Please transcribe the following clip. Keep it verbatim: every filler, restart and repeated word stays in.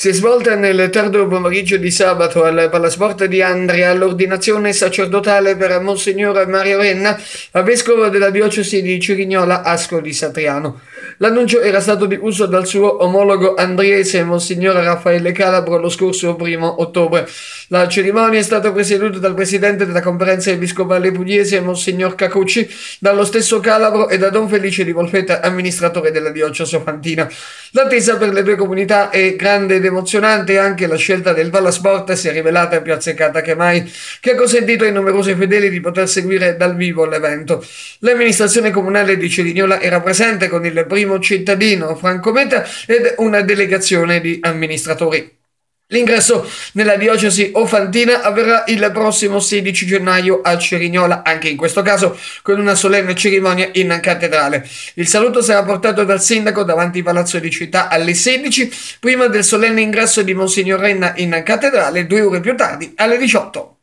Si è svolta nel tardo pomeriggio di sabato al Palasport di Andria l'ordinazione sacerdotale per Monsignor Mario Renna, vescovo della diocesi di Cirignola Ascoli Satriano. L'annuncio era stato diffuso dal suo omologo andriese, Monsignor Raffaele Calabro, lo scorso primo ottobre. La cerimonia è stata presieduta dal presidente della conferenza episcopale pugliese, Monsignor Cacucci, dallo stesso Calabro e da Don Felice di Molfetta, amministratore della diocesi ofantina. L'attesa per le due comunità è grande ed emozionante e anche la scelta del Palasport si è rivelata più azzeccata che mai, che ha consentito ai numerosi fedeli di poter seguire dal vivo l'evento. L'amministrazione comunale di Cerignola era presente con il primo cittadino Franco Meta ed una delegazione di amministratori. L'ingresso nella diocesi ofantina avverrà il prossimo sedici gennaio a Cerignola, anche in questo caso con una solenne cerimonia in cattedrale. Il saluto sarà portato dal sindaco davanti al Palazzo di Città alle sedici, prima del solenne ingresso di Monsignor Renna in cattedrale, due ore più tardi alle diciotto.